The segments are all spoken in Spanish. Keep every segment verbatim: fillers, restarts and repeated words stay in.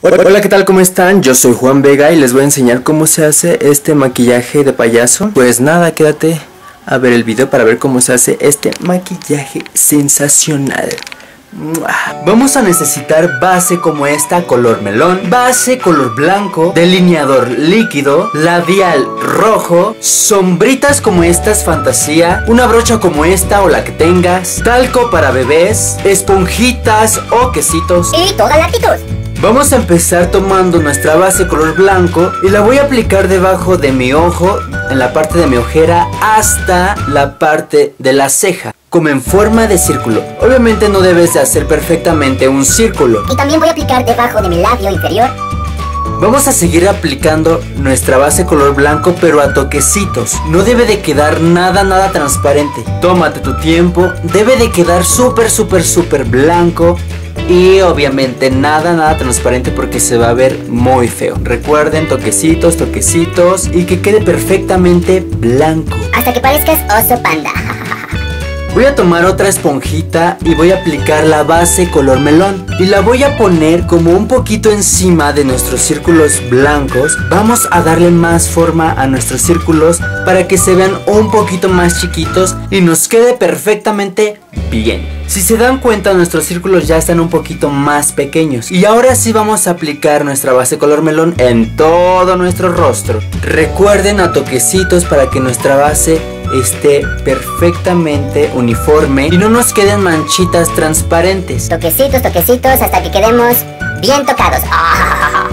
Hola, ¿qué tal? ¿Cómo están? Yo soy Juan Vega y les voy a enseñar cómo se hace este maquillaje de payaso. Pues nada, quédate a ver el video para ver cómo se hace este maquillaje sensacional. Vamos a necesitar base como esta, color melón, base color blanco, delineador líquido, labial rojo, sombritas como estas fantasía, una brocha como esta o la que tengas, talco para bebés, esponjitas o quesitos y toda la actitud. Vamos a empezar tomando nuestra base color blanco y la voy a aplicar debajo de mi ojo, en la parte de mi ojera hasta la parte de la ceja, como en forma de círculo. Obviamente no debes de hacer perfectamente un círculo. Y también voy a aplicar debajo de mi labio inferior. Vamos a seguir aplicando nuestra base color blanco, pero a toquecitos. No debe de quedar nada, nada transparente. Tómate tu tiempo. Debe de quedar súper, súper, súper blanco. Y obviamente nada, nada transparente porque se va a ver muy feo. Recuerden, toquecitos, toquecitos y que quede perfectamente blanco. Hasta que parezcas oso panda. Voy a tomar otra esponjita y voy a aplicar la base color melón y la voy a poner como un poquito encima de nuestros círculos blancos. Vamos a darle más forma a nuestros círculos para que se vean un poquito más chiquitos y nos quede perfectamente bien. Si se dan cuenta, nuestros círculos ya están un poquito más pequeños. Y ahora sí vamos a aplicar nuestra base color melón en todo nuestro rostro. Recuerden, a toquecitos para que nuestra base esté perfectamente uniforme y no nos queden manchitas transparentes. Toquecitos, toquecitos hasta que quedemos bien tocados. ¡Ah!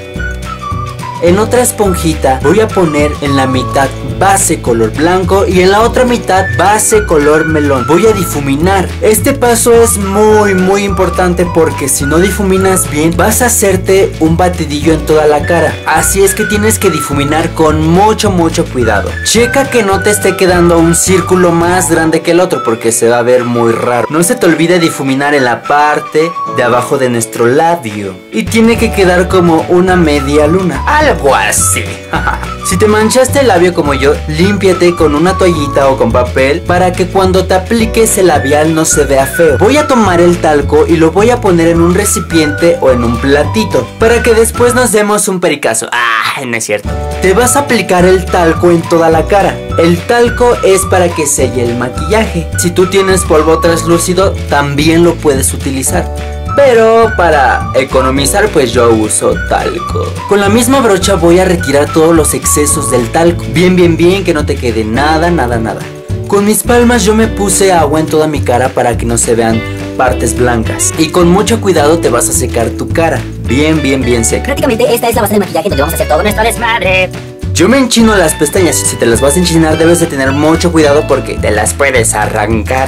En otra esponjita voy a poner en la mitad base color blanco y en la otra mitad base color melón. Voy a difuminar. Este paso es muy muy importante porque si no difuminas bien vas a hacerte un batidillo en toda la cara. Así es que tienes que difuminar con mucho mucho cuidado. Checa que no te esté quedando un círculo más grande que el otro porque se va a ver muy raro. No se te olvide difuminar en la parte de abajo de nuestro labio y tiene que quedar como una media luna. Algo así. Si te manchaste el labio como yo, límpiate con una toallita o con papel para que cuando te apliques el labial no se vea feo. Voy a tomar el talco y lo voy a poner en un recipiente o en un platito para que después nos demos un pericazo. Ah, no es cierto. Te vas a aplicar el talco en toda la cara. El talco es para que selle el maquillaje. Si tú tienes polvo translúcido, también lo puedes utilizar. Pero para economizar pues yo uso talco. Con la misma brocha voy a retirar todos los excesos del talco. Bien, bien, bien, que no te quede nada, nada, nada. Con mis palmas yo me puse agua en toda mi cara para que no se vean partes blancas. Y con mucho cuidado te vas a secar tu cara. Bien, bien, bien seca. Prácticamente esta es la base de maquillaje donde vamos a hacer todo nuestro desmadre. Yo me enchino las pestañas y si te las vas a enchinar debes de tener mucho cuidado porque te las puedes arrancar.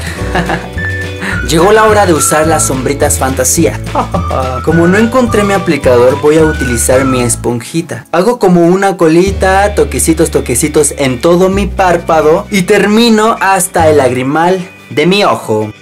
Llegó la hora de usar las sombritas fantasía. Como no encontré mi aplicador, voy a utilizar mi esponjita. Hago como una colita, toquecitos, toquecitos en todo mi párpado y termino hasta el lagrimal de mi ojo.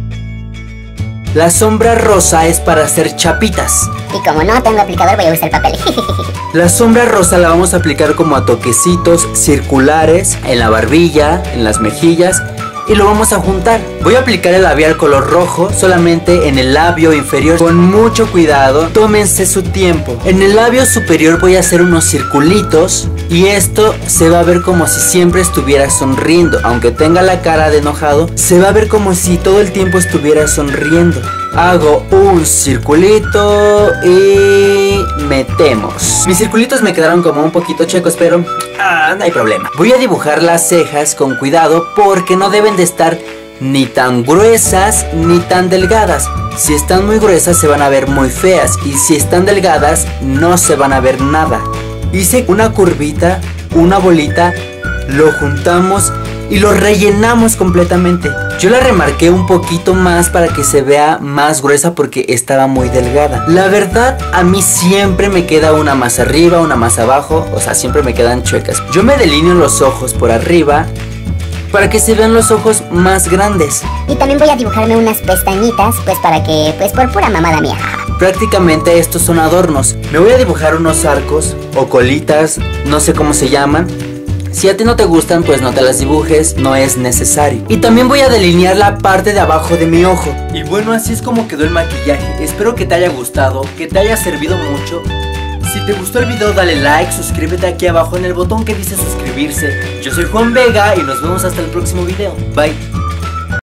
La sombra rosa es para hacer chapitas. Y como no tengo aplicador, voy a usar papel. La sombra rosa la vamos a aplicar como a toquecitos circulares en la barbilla, en las mejillas. Y lo vamos a juntar. Voy a aplicar el labial color rojo solamente en el labio inferior. Con mucho cuidado, tómense su tiempo. En el labio superior voy a hacer unos circulitos y esto se va a ver como si siempre estuviera sonriendo. Aunque tenga la cara de enojado, se va a ver como si todo el tiempo estuviera sonriendo. Hago un circulito y metemos. Mis circulitos me quedaron como un poquito checos, pero ah, no hay problema. Voy a dibujar las cejas con cuidado porque no deben de estar ni tan gruesas ni tan delgadas. Si están muy gruesas se van a ver muy feas y si están delgadas no se van a ver nada. Hice una curvita, una bolita, lo juntamos y lo rellenamos completamente. Yo la remarqué un poquito más para que se vea más gruesa porque estaba muy delgada. La verdad, a mí siempre me queda una más arriba, una más abajo. O sea, siempre me quedan chuecas. Yo me delineo los ojos por arriba para que se vean los ojos más grandes. Y también voy a dibujarme unas pestañitas, pues para que, pues por pura mamada mía. Prácticamente estos son adornos. Me voy a dibujar unos arcos o colitas, no sé cómo se llaman. Si a ti no te gustan, pues no te las dibujes, no es necesario. Y también voy a delinear la parte de abajo de mi ojo. Y bueno, así es como quedó el maquillaje. Espero que te haya gustado, que te haya servido mucho. Si te gustó el video, dale like, suscríbete aquí abajo en el botón que dice suscribirse. Yo soy Juan Vega y nos vemos hasta el próximo video. Bye.